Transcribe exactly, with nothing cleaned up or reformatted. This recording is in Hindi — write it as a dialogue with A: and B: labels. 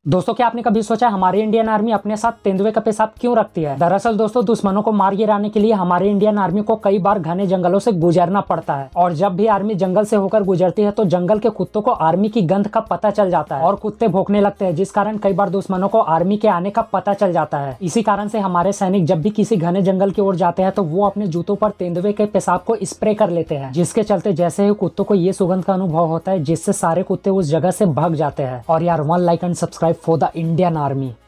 A: दोस्तों, क्या आपने कभी सोचा हमारी इंडियन आर्मी अपने साथ तेंदुए का पेशाब क्यों रखती है? दरअसल दोस्तों, दुश्मनों को मार गिराने के लिए हमारी इंडियन आर्मी को कई बार घने जंगलों से गुजरना पड़ता है। और जब भी आर्मी जंगल से होकर गुजरती है तो जंगल के कुत्तों को आर्मी की गंध का पता चल जाता है और कुत्ते भौंकने लगते हैं, जिस कारण कई बार दुश्मनों को आर्मी के आने का पता चल जाता है। इसी कारण से हमारे सैनिक जब भी किसी घने जंगल की ओर जाते हैं तो वो अपने जूतों पर तेंदुए के पेशाब को स्प्रे कर लेते हैं, जिसके चलते जैसे ही कुत्तों को ये सुगंध का अनुभव होता है, जिससे सारे कुत्ते उस जगह से भाग जाते हैं। और यार, one like and subscribe for the Indian army.